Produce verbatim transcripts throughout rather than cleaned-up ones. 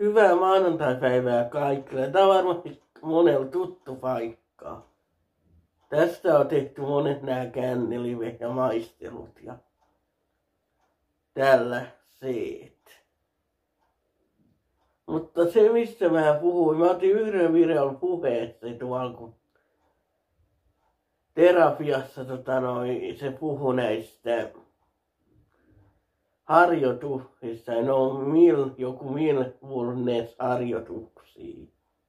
Hyvää maanantaipäivää kaikille. Tämä on varmasti monella tuttu paikka. Tästä on tehty monet nämä kännelive ja maistelut ja tällaiset. Mutta se mistä mä puhuin, mä otin yhden videon puheessa tuolla kun terapiassa tota noi, se puhui näistä harjoituksista, ne on mil, joku mindfulness-harjoituksia.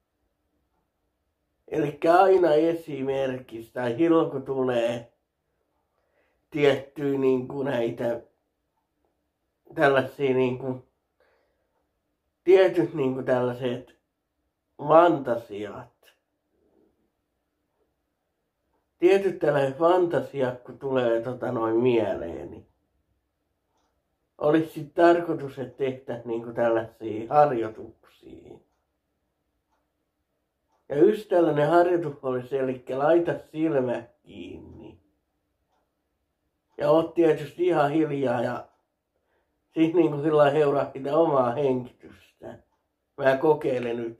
Eli aina esimerkiksi, tai silloin kun tulee tiettyjä niin kuin näitä tällaisia niin kuin, tietyt niin kuin tällaiset fantasiat. Tietyt tällaiset fantasiat, kun tulee tota noin mieleeni. Olisi sit tarkoitus, että tehtäisiin niinku tällaisia harjoituksia. Ja yksi tällainen harjoitus olisi, eli laita silmät kiinni. Ja oot tietysti ihan hiljaa ja sit niinku sillä heurahti omaa hengitystä. Mä kokeilen nyt.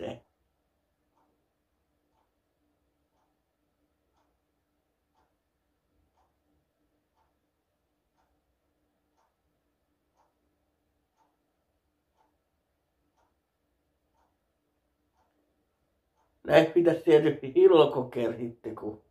Näitä pitäisi tietysti silloin kokeilla sitten, kun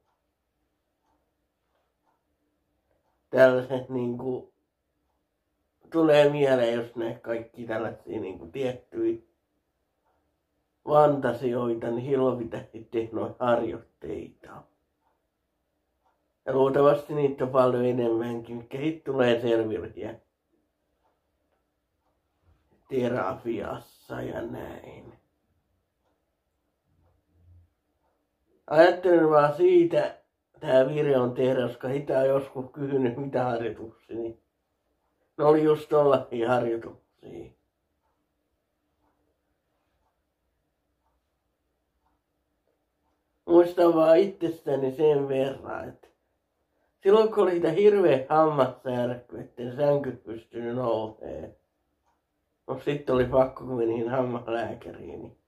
tällaiset niinku tulee mieleen, jos ne kaikki tällaisia niinku tiettyjä fantasioita, niin silloin pitäisi tehdä noita harjoitteita. Ja luultavasti niitä on paljon enemmänkin, mitkä hit tulee selville terapiassa ja näin. Ajattelin vaan siitä, tää video on tehdä, koska sitä on joskus kysynyt mitä harjoituksia, niin ne oli just tollaisia harjoituksia. Muistan vaan itsestäni sen verran, että silloin kun oli sitä hirveä hammassärky, etten sänkyt pystynyt nousee. No sitten oli pakko, kun menin hammaslääkäriin. Niin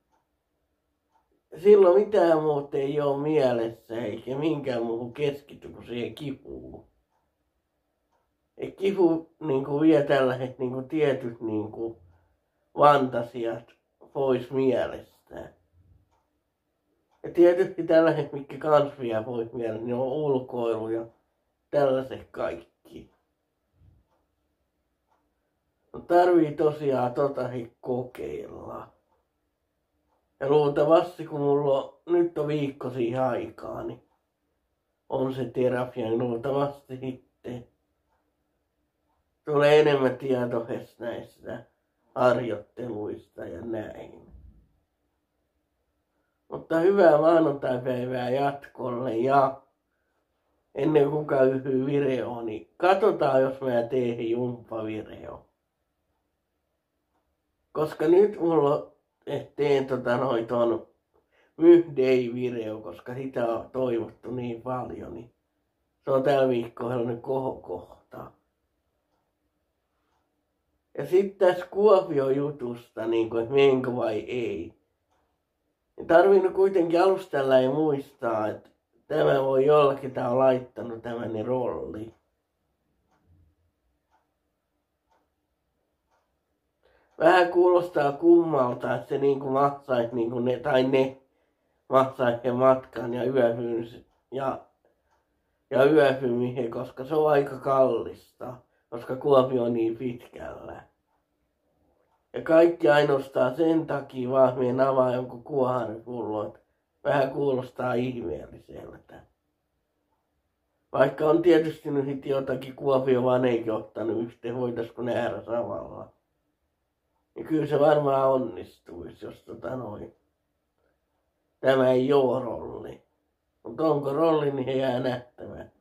silloin mitään muuta ei ole mielessä eikä minkään muuhun keskity kuin siihen kipuun. Ja kipu niin vie tällaiset niin tietyt niin fantasiat pois mielestä. Ja tietysti tällaiset, mitkä kans vie pois mielestä, niin on ulkoilu ja tällaiset kaikki. No tarvii tosiaan totakin kokeilla. Ja luultavasti kun mulla on, nyt on viikko siihen aikaa, niin on se terapia, niin luultavasti sitten tulee enemmän tietoisesti näistä harjoitteluista ja näin. Mutta hyvää maanantaipäivää jatkolle ja ennen kuin käyy video, niin katsotaan jos mä teen jumppavideo. Koska nyt mulla teen tota noin ton Myhday-video, koska sitä on toivottu niin paljon, niin se on tällä viikolla sellainen kohokohta. Ja sitten tässä Kuopio-jutusta, niin kuin, että menkö vai ei. Niin tarvinnut kuitenkin alustalla ei muistaa, että tämä voi jollakin tää on laittanut tämän rolli. Vähän kuulostaa kummalta, että se niinku maksaisi niinku ne, tai ne maksaisi sen matkan ja yöpyyn ja, ja yöpymisen, koska se on aika kallista, koska Kuopio on niin pitkällä. Ja kaikki ainoastaan sen takia vaan mien avaa jonkun kuoharipullo, että vähän kuulostaa ihmeelliseltä. Vaikka on tietysti nyt jotakin Kuopio vaan eikin ottanut yhteen, voitaisko nähdä samalla. Ja kyllä se varmaan onnistuisi, jos tota noin. Tämä ei oo rolli. Mutta onko rolli, niin he jää nähtämään.